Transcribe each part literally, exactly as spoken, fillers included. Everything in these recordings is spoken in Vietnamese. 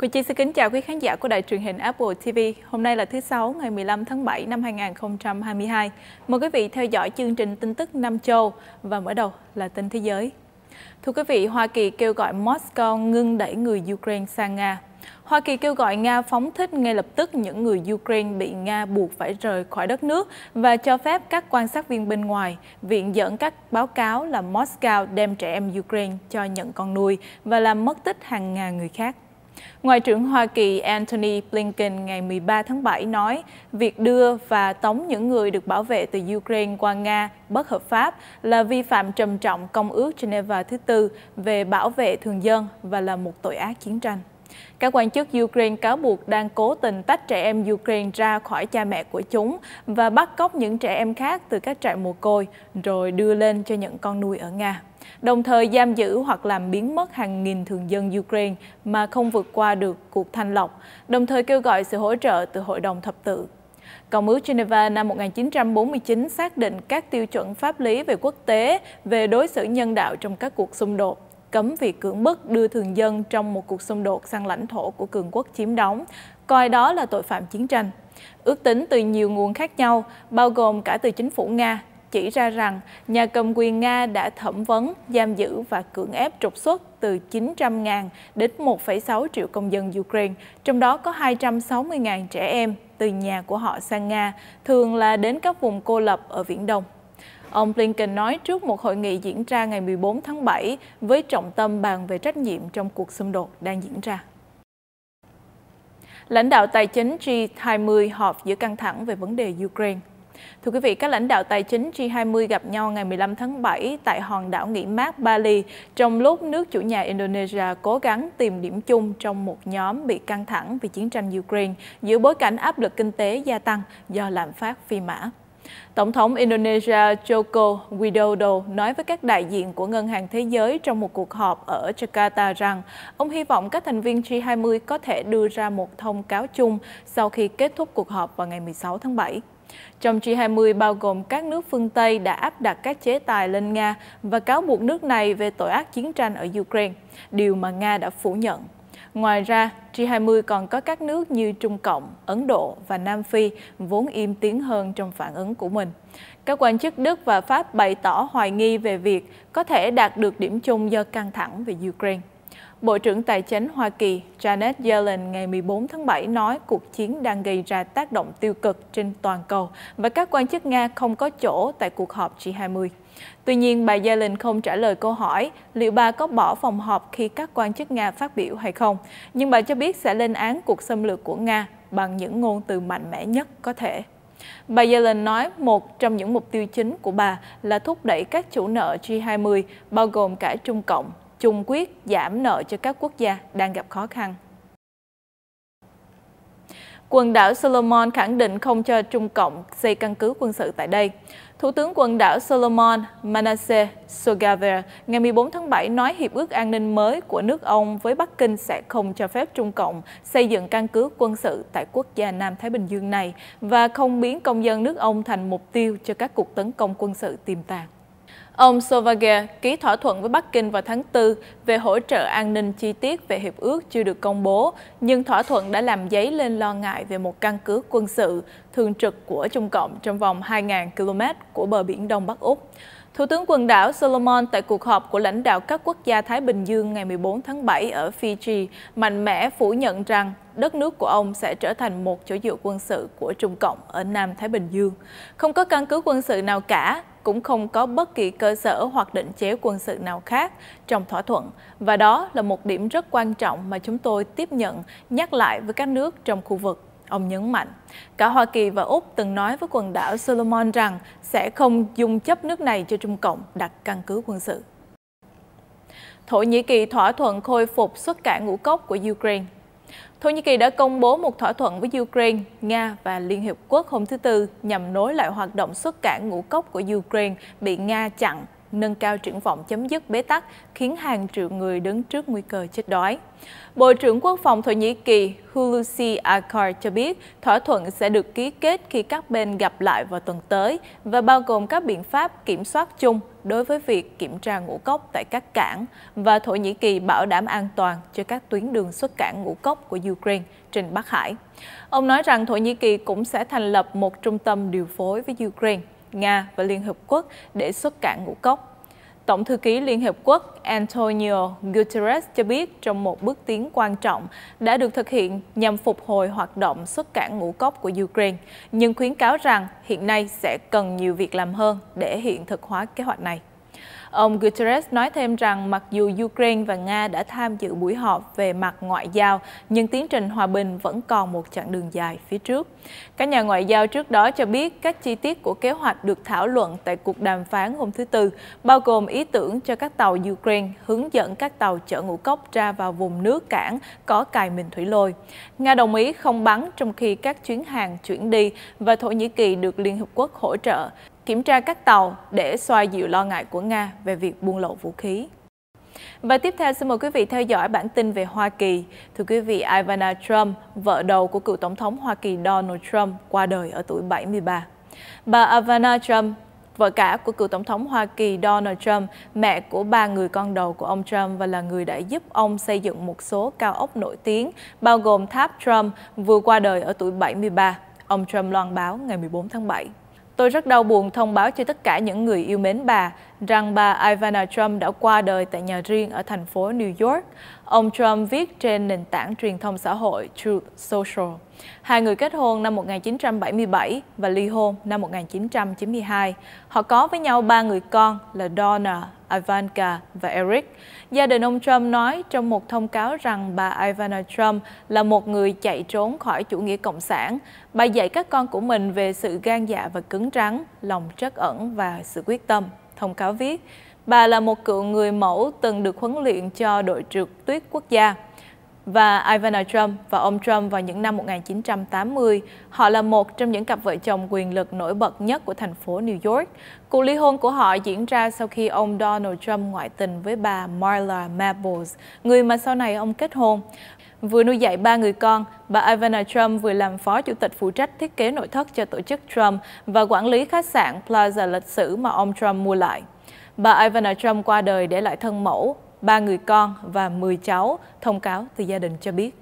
Quỳ Chi xin kính chào quý khán giả của đài truyền hình Apple ti vi. Hôm nay là thứ Sáu, ngày mười lăm tháng bảy năm hai nghìn không trăm hai mươi hai. Mời quý vị theo dõi chương trình tin tức năm châu và mở đầu là tin thế giới. Thưa quý vị, Hoa Kỳ kêu gọi Moscow ngưng đẩy người Ukraine sang Nga. Hoa Kỳ kêu gọi Nga phóng thích ngay lập tức những người Ukraine bị Nga buộc phải rời khỏi đất nước và cho phép các quan sát viên bên ngoài viện dẫn các báo cáo là Moscow đem trẻ em Ukraine cho nhận con nuôi và làm mất tích hàng ngàn người khác. Ngoại trưởng Hoa Kỳ Antony Blinken ngày mười ba tháng bảy nói việc đưa và tống những người được bảo vệ từ Ukraine qua Nga bất hợp pháp là vi phạm trầm trọng Công ước Geneva thứ tư về bảo vệ thường dân và là một tội ác chiến tranh. Các quan chức Ukraine cáo buộc đang cố tình tách trẻ em Ukraine ra khỏi cha mẹ của chúng và bắt cóc những trẻ em khác từ các trại mồ côi rồi đưa lên cho những con nuôi ở Nga, đồng thời giam giữ hoặc làm biến mất hàng nghìn thường dân Ukraine mà không vượt qua được cuộc thanh lọc, đồng thời kêu gọi sự hỗ trợ từ Hội đồng Thập tự. Công ước Geneva năm một nghìn chín trăm bốn mươi chín xác định các tiêu chuẩn pháp lý về quốc tế về đối xử nhân đạo trong các cuộc xung đột, cấm việc cưỡng bức đưa thường dân trong một cuộc xung đột sang lãnh thổ của cường quốc chiếm đóng, coi đó là tội phạm chiến tranh. Ước tính từ nhiều nguồn khác nhau, bao gồm cả từ chính phủ Nga, chỉ ra rằng nhà cầm quyền Nga đã thẩm vấn, giam giữ và cưỡng ép trục xuất từ chín trăm nghìn đến một phẩy sáu triệu công dân Ukraine, trong đó có hai trăm sáu mươi nghìn trẻ em từ nhà của họ sang Nga, thường là đến các vùng cô lập ở Viễn Đông. Ông Blinken nói trước một hội nghị diễn ra ngày mười bốn tháng bảy với trọng tâm bàn về trách nhiệm trong cuộc xung đột đang diễn ra. Lãnh đạo tài chính G hai mươi họp giữa căng thẳng về vấn đề Ukraine. Thưa quý vị, các lãnh đạo tài chính G hai mươi gặp nhau ngày mười lăm tháng bảy tại hòn đảo nghỉ mát Bali trong lúc nước chủ nhà Indonesia cố gắng tìm điểm chung trong một nhóm bị căng thẳng vì chiến tranh Ukraine giữa bối cảnh áp lực kinh tế gia tăng do lạm phát phi mã. Tổng thống Indonesia Joko Widodo nói với các đại diện của Ngân hàng Thế giới trong một cuộc họp ở Jakarta rằng ông hy vọng các thành viên G hai mươi có thể đưa ra một thông cáo chung sau khi kết thúc cuộc họp vào ngày mười sáu tháng bảy. Trong G hai mươi bao gồm các nước phương Tây đã áp đặt các chế tài lên Nga và cáo buộc nước này về tội ác chiến tranh ở Ukraine, điều mà Nga đã phủ nhận. Ngoài ra, G hai mươi còn có các nước như Trung Cộng, Ấn Độ và Nam Phi vốn im tiếng hơn trong phản ứng của mình. Các quan chức Đức và Pháp bày tỏ hoài nghi về việc có thể đạt được điểm chung do căng thẳng về Ukraine. Bộ trưởng Tài chính Hoa Kỳ Janet Yellen ngày mười bốn tháng bảy nói cuộc chiến đang gây ra tác động tiêu cực trên toàn cầu và các quan chức Nga không có chỗ tại cuộc họp G hai mươi. Tuy nhiên, bà Yellen không trả lời câu hỏi liệu bà có bỏ phòng họp khi các quan chức Nga phát biểu hay không, nhưng bà cho biết sẽ lên án cuộc xâm lược của Nga bằng những ngôn từ mạnh mẽ nhất có thể. Bà Yellen nói một trong những mục tiêu chính của bà là thúc đẩy các chủ nợ G hai mươi, bao gồm cả Trung Cộng, chung quyết giảm nợ cho các quốc gia đang gặp khó khăn. Quần đảo Solomon khẳng định không cho Trung Cộng xây căn cứ quân sự tại đây. Thủ tướng quần đảo Solomon Manasseh Sogavare ngày mười bốn tháng bảy nói hiệp ước an ninh mới của nước ông với Bắc Kinh sẽ không cho phép Trung Cộng xây dựng căn cứ quân sự tại quốc gia Nam Thái Bình Dương này và không biến công dân nước ông thành mục tiêu cho các cuộc tấn công quân sự tiềm tàng. Ông Sogavare ký thỏa thuận với Bắc Kinh vào tháng tư về hỗ trợ an ninh chi tiết về hiệp ước chưa được công bố, nhưng thỏa thuận đã làm dấy lên lo ngại về một căn cứ quân sự thường trực của Trung Cộng trong vòng hai nghìn ki lô mét của bờ biển Đông Bắc Úc. Thủ tướng quần đảo Solomon tại cuộc họp của lãnh đạo các quốc gia Thái Bình Dương ngày mười bốn tháng bảy ở Fiji mạnh mẽ phủ nhận rằng đất nước của ông sẽ trở thành một chỗ dựa quân sự của Trung Cộng ở Nam Thái Bình Dương. Không có căn cứ quân sự nào cả, cũng không có bất kỳ cơ sở hoặc định chế quân sự nào khác trong thỏa thuận. Và đó là một điểm rất quan trọng mà chúng tôi tiếp nhận, nhắc lại với các nước trong khu vực. Ông nhấn mạnh, cả Hoa Kỳ và Úc từng nói với quần đảo Solomon rằng sẽ không dung chấp nước này cho Trung Cộng đặt căn cứ quân sự. Thổ Nhĩ Kỳ thỏa thuận khôi phục xuất cảng ngũ cốc của Ukraine. Thổ Nhĩ Kỳ đã công bố một thỏa thuận với Ukraine, Nga và Liên Hiệp Quốc hôm thứ Tư nhằm nối lại hoạt động xuất cảng ngũ cốc của Ukraine bị Nga chặn nâng cao triển vọng chấm dứt bế tắc, khiến hàng triệu người đứng trước nguy cơ chết đói. Bộ trưởng Quốc phòng Thổ Nhĩ Kỳ Hulusi Akar cho biết thỏa thuận sẽ được ký kết khi các bên gặp lại vào tuần tới và bao gồm các biện pháp kiểm soát chung đối với việc kiểm tra ngũ cốc tại các cảng và Thổ Nhĩ Kỳ bảo đảm an toàn cho các tuyến đường xuất cảng ngũ cốc của Ukraine trên Bắc Hải. Ông nói rằng Thổ Nhĩ Kỳ cũng sẽ thành lập một trung tâm điều phối với Ukraine, Nga và Liên Hợp Quốc để xuất cảng ngũ cốc. Tổng thư ký Liên Hợp Quốc Antonio Guterres cho biết trong một bước tiến quan trọng đã được thực hiện nhằm phục hồi hoạt động xuất cảng ngũ cốc của Ukraine, nhưng khuyến cáo rằng hiện nay sẽ cần nhiều việc làm hơn để hiện thực hóa kế hoạch này. Ông Guterres nói thêm rằng mặc dù Ukraine và Nga đã tham dự buổi họp về mặt ngoại giao, nhưng tiến trình hòa bình vẫn còn một chặng đường dài phía trước. Các nhà ngoại giao trước đó cho biết các chi tiết của kế hoạch được thảo luận tại cuộc đàm phán hôm thứ Tư, bao gồm ý tưởng cho các tàu Ukraine hướng dẫn các tàu chở ngũ cốc ra vào vùng nước cảng có cài mìn thủy lôi. Nga đồng ý không bắn trong khi các chuyến hàng chuyển đi và Thổ Nhĩ Kỳ được Liên Hợp Quốc hỗ trợ kiểm tra các tàu để xoa dịu lo ngại của Nga về việc buôn lậu vũ khí. Và tiếp theo xin mời quý vị theo dõi bản tin về Hoa Kỳ. Thưa quý vị, Ivana Trump, vợ đầu của cựu Tổng thống Hoa Kỳ Donald Trump, qua đời ở tuổi bảy mươi ba. Bà Ivana Trump, vợ cả của cựu Tổng thống Hoa Kỳ Donald Trump, mẹ của ba người con đầu của ông Trump và là người đã giúp ông xây dựng một số cao ốc nổi tiếng, bao gồm tháp Trump, vừa qua đời ở tuổi bảy mươi ba. Ông Trump loan báo ngày mười bốn tháng bảy. Tôi rất đau buồn thông báo cho tất cả những người yêu mến bà rằng bà Ivana Trump đã qua đời tại nhà riêng ở thành phố New York. Ông Trump viết trên nền tảng truyền thông xã hội Truth Social. Hai người kết hôn năm một nghìn chín trăm bảy mươi bảy và ly hôn năm một nghìn chín trăm chín mươi hai. Họ có với nhau ba người con là Donna, Ivanka và Eric. Gia đình ông Trump nói trong một thông cáo rằng bà Ivana Trump là một người chạy trốn khỏi chủ nghĩa cộng sản. Bà dạy các con của mình về sự gan dạ và cứng rắn, lòng trắc ẩn và sự quyết tâm. Thông cáo viết, bà là một cựu người mẫu từng được huấn luyện cho đội trượt tuyết quốc gia. Và Ivana Trump và ông Trump vào những năm một nghìn chín trăm tám mươi, họ là một trong những cặp vợ chồng quyền lực nổi bật nhất của thành phố New York. Cuộc ly hôn của họ diễn ra sau khi ông Donald Trump ngoại tình với bà Marla Maples, người mà sau này ông kết hôn. Vừa nuôi dạy ba người con, bà Ivana Trump vừa làm phó chủ tịch phụ trách thiết kế nội thất cho tổ chức Trump và quản lý khách sạn Plaza lịch sử mà ông Trump mua lại. Bà Ivana Trump qua đời để lại thân mẫu, ba người con và mười cháu, thông cáo từ gia đình cho biết.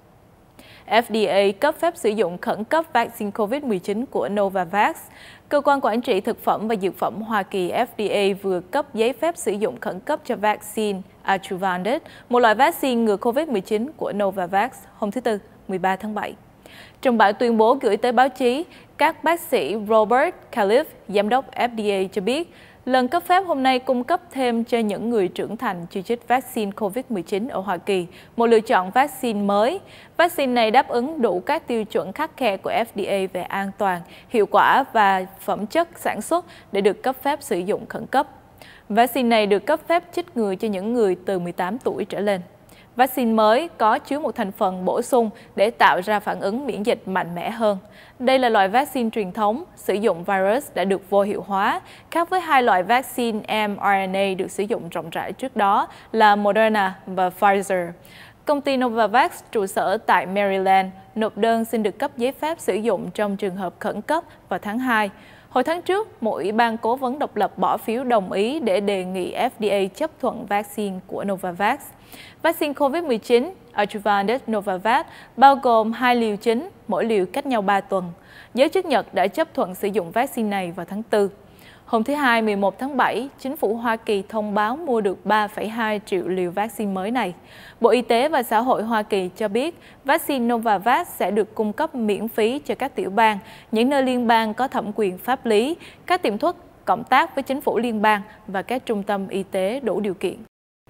F D A cấp phép sử dụng khẩn cấp vaccine COVID mười chín của Novavax. Cơ quan Quản trị Thực phẩm và Dược phẩm Hoa Kỳ F D A vừa cấp giấy phép sử dụng khẩn cấp cho vaccine Adjuvanted, một loại vaccine ngừa COVID mười chín của Novavax, hôm thứ Tư, mười ba tháng bảy. Trong bản tuyên bố gửi tới báo chí, các bác sĩ Robert Califf, giám đốc F D A cho biết, lần cấp phép hôm nay cung cấp thêm cho những người trưởng thành chưa chích vaccine COVID mười chín ở Hoa Kỳ một lựa chọn vaccine mới. Vaccine này đáp ứng đủ các tiêu chuẩn khắt khe của F D A về an toàn, hiệu quả và phẩm chất sản xuất để được cấp phép sử dụng khẩn cấp. Vaccine này được cấp phép chích ngừa cho những người từ mười tám tuổi trở lên. Vaccine mới có chứa một thành phần bổ sung để tạo ra phản ứng miễn dịch mạnh mẽ hơn. Đây là loại vaccine truyền thống, sử dụng virus đã được vô hiệu hóa, khác với hai loại vaccine mRNA được sử dụng rộng rãi trước đó là Moderna và Pfizer. Công ty Novavax, trụ sở tại Maryland, nộp đơn xin được cấp giấy phép sử dụng trong trường hợp khẩn cấp vào tháng hai. Hồi tháng trước, một ủy ban cố vấn độc lập bỏ phiếu đồng ý để đề nghị F D A chấp thuận vaccine của Novavax. Vaccine COVID mười chín Adjuvanted Novavax bao gồm hai liều chính, mỗi liều cách nhau ba tuần. Giới chức Nhật đã chấp thuận sử dụng vaccine này vào tháng tư. Hôm thứ Hai, mười một tháng bảy, chính phủ Hoa Kỳ thông báo mua được ba phẩy hai triệu liều vaccine mới này. Bộ Y tế và Xã hội Hoa Kỳ cho biết vaccine Novavax sẽ được cung cấp miễn phí cho các tiểu bang, những nơi liên bang có thẩm quyền pháp lý, các tiệm thuốc cộng tác với chính phủ liên bang và các trung tâm y tế đủ điều kiện.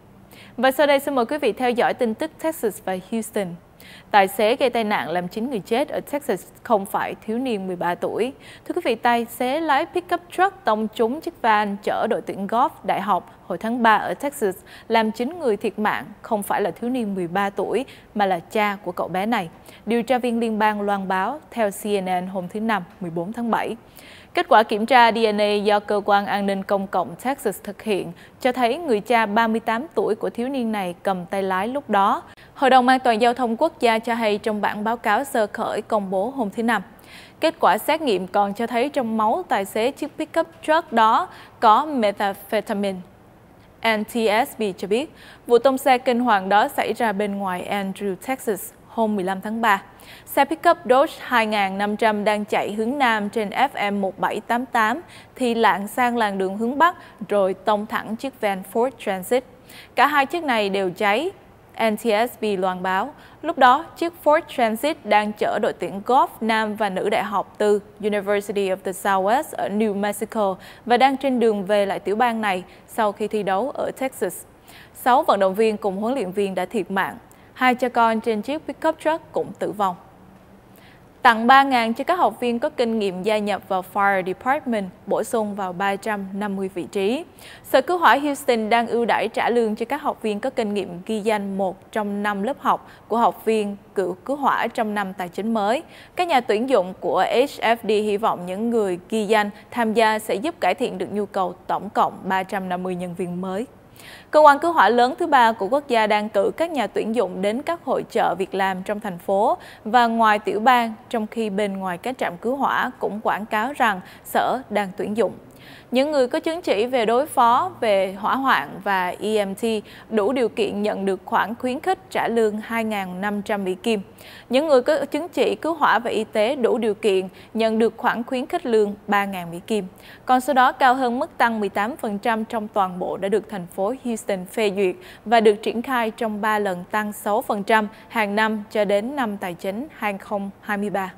Và sau đây xin mời quý vị theo dõi tin tức Texas và Houston. Tài xế gây tai nạn làm chín người chết ở Texas không phải thiếu niên mười ba tuổi. Thưa quý vị, tài xế lái pickup truck tông trúng chiếc van chở đội tuyển golf đại học hồi tháng ba ở Texas, làm chín người thiệt mạng, không phải là thiếu niên mười ba tuổi mà là cha của cậu bé này. Điều tra viên liên bang loan báo theo C N N hôm thứ Năm, mười bốn tháng bảy. Kết quả kiểm tra đê en a do Cơ quan An ninh Công cộng Texas thực hiện cho thấy người cha ba mươi tám tuổi của thiếu niên này cầm tay lái lúc đó. Hội đồng An toàn Giao thông Quốc gia cho hay trong bản báo cáo sơ khởi công bố hôm thứ Năm. Kết quả xét nghiệm còn cho thấy trong máu tài xế chiếc pickup truck đó có methamphetamine. en tê ét bê cho biết, vụ tông xe kinh hoàng đó xảy ra bên ngoài Andrew, Texas hôm mười lăm tháng ba. Xe pickup Dodge hai nghìn năm trăm đang chạy hướng Nam trên F M một bảy tám tám thì lạng sang làn đường hướng Bắc rồi tông thẳng chiếc van Ford Transit. Cả hai chiếc này đều cháy. en tê ét bê loan báo, lúc đó chiếc Ford Transit đang chở đội tuyển golf nam và nữ đại học từ University of the Southwest ở New Mexico và đang trên đường về lại tiểu bang này sau khi thi đấu ở Texas. Sáu vận động viên cùng huấn luyện viên đã thiệt mạng. Hai cha con trên chiếc pickup truck cũng tử vong. Tặng ba nghìn cho các học viên có kinh nghiệm gia nhập vào Fire Department, bổ sung vào ba trăm năm mươi vị trí. Sở Cứu hỏa Houston đang ưu đãi trả lương cho các học viên có kinh nghiệm ghi danh một trong năm lớp học của học viên cựu cứu hỏa trong năm tài chính mới. Các nhà tuyển dụng của hát ép đê hy vọng những người ghi danh tham gia sẽ giúp cải thiện được nhu cầu tổng cộng ba trăm năm mươi nhân viên mới. Cơ quan cứu hỏa lớn thứ ba của quốc gia đang cử các nhà tuyển dụng đến các hội chợ việc làm trong thành phố và ngoài tiểu bang, trong khi bên ngoài các trạm cứu hỏa cũng quảng cáo rằng sở đang tuyển dụng. Những người có chứng chỉ về đối phó về hỏa hoạn và E M T đủ điều kiện nhận được khoản khuyến khích trả lương hai nghìn năm trăm Mỹ Kim. Những người có chứng chỉ cứu hỏa và y tế đủ điều kiện nhận được khoản khuyến khích lương ba nghìn Mỹ Kim. Con số đó cao hơn mức tăng mười tám phần trăm trong toàn bộ đã được thành phố Houston phê duyệt và được triển khai trong ba lần tăng sáu phần trăm hàng năm cho đến năm tài chính hai nghìn không trăm hai mươi ba.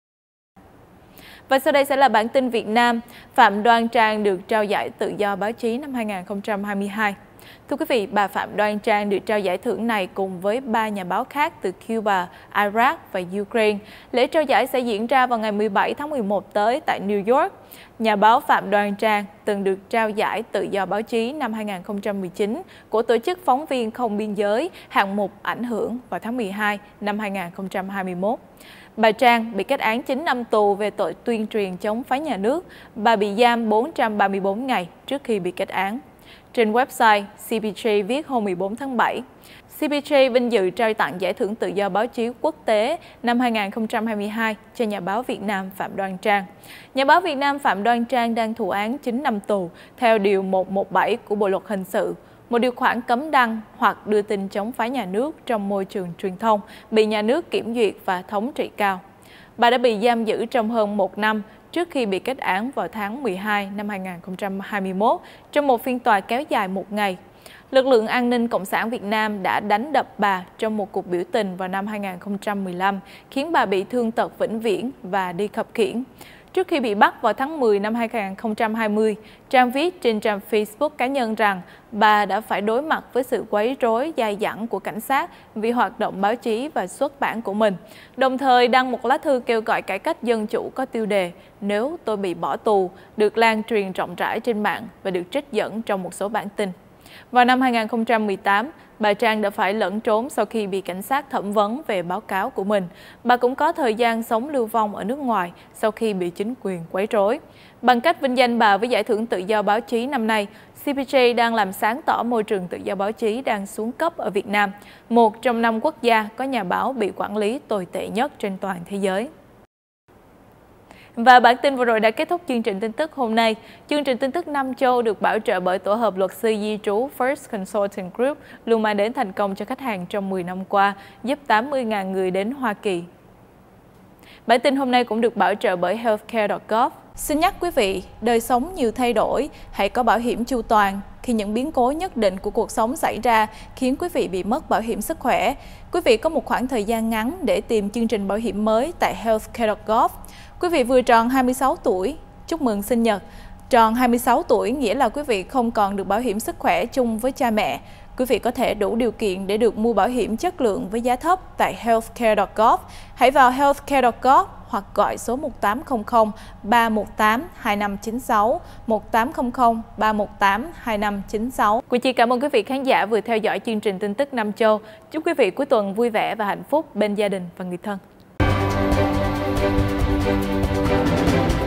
Và sau đây sẽ là bản tin Việt Nam. Phạm Đoan Trang được trao giải tự do báo chí năm hai nghìn không trăm hai mươi hai. Thưa quý vị, bà Phạm Đoan Trang được trao giải thưởng này cùng với ba nhà báo khác từ Cuba, Iraq và Ukraine. Lễ trao giải sẽ diễn ra vào ngày mười bảy tháng mười một tới tại New York. Nhà báo Phạm Đoan Trang từng được trao giải tự do báo chí năm hai nghìn không trăm mười chín của Tổ chức Phóng viên Không biên giới hạng mục ảnh hưởng vào tháng mười hai năm hai nghìn không trăm hai mươi mốt. Bà Trang bị kết án chín năm tù về tội tuyên truyền chống phái nhà nước. Bà bị giam bốn trăm ba mươi tư ngày trước khi bị kết án. Trên website, xê pê giê viết hôm mười bốn tháng bảy, xê pê giê vinh dự trao tặng giải thưởng tự do báo chí quốc tế năm hai nghìn không trăm hai mươi hai cho nhà báo Việt Nam Phạm Đoan Trang. Nhà báo Việt Nam Phạm Đoan Trang đang thụ án chín năm tù theo Điều một trăm mười bảy của Bộ Luật Hình sự, một điều khoản cấm đăng hoặc đưa tin chống phái nhà nước trong môi trường truyền thông bị nhà nước kiểm duyệt và thống trị cao. Bà đã bị giam giữ trong hơn một năm trước khi bị kết án vào tháng mười hai năm hai nghìn không trăm hai mươi mốt trong một phiên tòa kéo dài một ngày. Lực lượng an ninh Cộng sản Việt Nam đã đánh đập bà trong một cuộc biểu tình vào năm hai nghìn không trăm mười lăm, khiến bà bị thương tật vĩnh viễn và đi khập khiễng. Trước khi bị bắt vào tháng mười năm hai nghìn không trăm hai mươi, Trang viết trên trang Facebook cá nhân rằng bà đã phải đối mặt với sự quấy rối dai dẳng của cảnh sát vì hoạt động báo chí và xuất bản của mình, đồng thời đăng một lá thư kêu gọi cải cách dân chủ có tiêu đề "Nếu tôi bị bỏ tù", được lan truyền rộng rãi trên mạng và được trích dẫn trong một số bản tin. Vào năm hai nghìn không trăm mười tám, bà Trang đã phải lẫn trốn sau khi bị cảnh sát thẩm vấn về báo cáo của mình. Bà cũng có thời gian sống lưu vong ở nước ngoài sau khi bị chính quyền quấy rối. Bằng cách vinh danh bà với giải thưởng tự do báo chí năm nay, xê pê giê đang làm sáng tỏ môi trường tự do báo chí đang xuống cấp ở Việt Nam, một trong năm quốc gia có nhà báo bị quản lý tồi tệ nhất trên toàn thế giới. Và bản tin vừa rồi đã kết thúc chương trình tin tức hôm nay. Chương trình tin tức Nam Châu được bảo trợ bởi tổ hợp luật sư di trú First Consulting Group, luôn mang đến thành công cho khách hàng trong mười năm qua, giúp tám mươi nghìn người đến Hoa Kỳ. Bản tin hôm nay cũng được bảo trợ bởi healthcare chấm gov. Xin nhắc quý vị, đời sống nhiều thay đổi, hãy có bảo hiểm chu toàn. Khi những biến cố nhất định của cuộc sống xảy ra khiến quý vị bị mất bảo hiểm sức khỏe, quý vị có một khoảng thời gian ngắn để tìm chương trình bảo hiểm mới tại healthcare chấm gov. Quý vị vừa tròn hai mươi sáu tuổi, chúc mừng sinh nhật. Tròn hai mươi sáu tuổi nghĩa là quý vị không còn được bảo hiểm sức khỏe chung với cha mẹ. Quý vị có thể đủ điều kiện để được mua bảo hiểm chất lượng với giá thấp tại healthcare chấm gov. Hãy vào healthcare chấm gov hoặc gọi số một tám không không ba một tám hai năm chín sáu, một tám không không ba một tám hai năm chín sáu. Quỳnh Chi cảm ơn quý vị khán giả vừa theo dõi chương trình tin tức Nam Châu. Chúc quý vị cuối tuần vui vẻ và hạnh phúc bên gia đình và người thân.